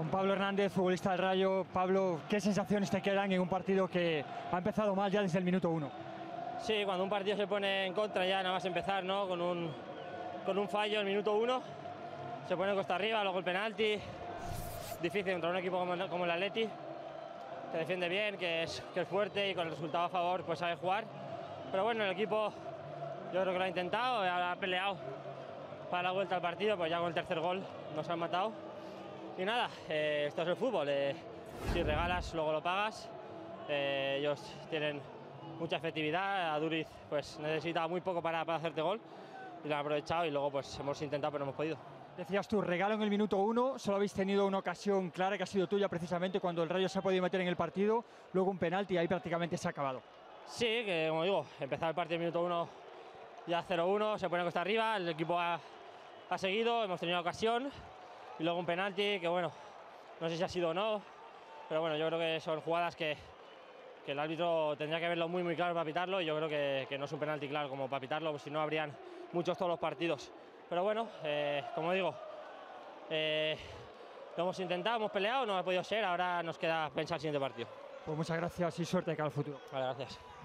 Con Pablo Hernández, futbolista del Rayo. Pablo, ¿qué sensaciones te quedan en un partido que ha empezado mal ya desde el minuto 1? Sí, cuando un partido se pone en contra ya nada más empezar, ¿no? Con un fallo en el minuto 1, se pone costa arriba, luego el penalti. Difícil contra un equipo como el Atleti, que defiende bien, que es fuerte y con el resultado a favor pues sabe jugar. Pero bueno, el equipo yo creo que lo ha intentado, ha peleado para la vuelta al partido, pues ya con el tercer gol nos han matado. Y nada, esto es el fútbol, si regalas luego lo pagas. Ellos tienen mucha efectividad, Aduriz pues necesita muy poco para hacerte gol y lo han aprovechado y luego pues hemos intentado pero no hemos podido. Decías tú, regalo en el minuto 1, solo habéis tenido una ocasión clara que ha sido tuya precisamente cuando el Rayo se ha podido meter en el partido, luego un penalti y ahí prácticamente se ha acabado. Sí, que como digo, empezar el partido en el minuto 1 ya 0-1, se pone costa arriba, el equipo ha seguido, hemos tenido ocasión y luego un penalti que bueno, no sé si ha sido o no, pero bueno, yo creo que son jugadas que el árbitro tendría que verlo muy claro para pitarlo y yo creo que no es un penalti claro como para pitarlo, pues si no habrían muchos todos los partidos. Pero bueno, como digo, lo hemos intentado, hemos peleado, no ha podido ser, ahora nos queda pensar el siguiente partido. Pues muchas gracias y suerte de cara al futuro. Vale, gracias.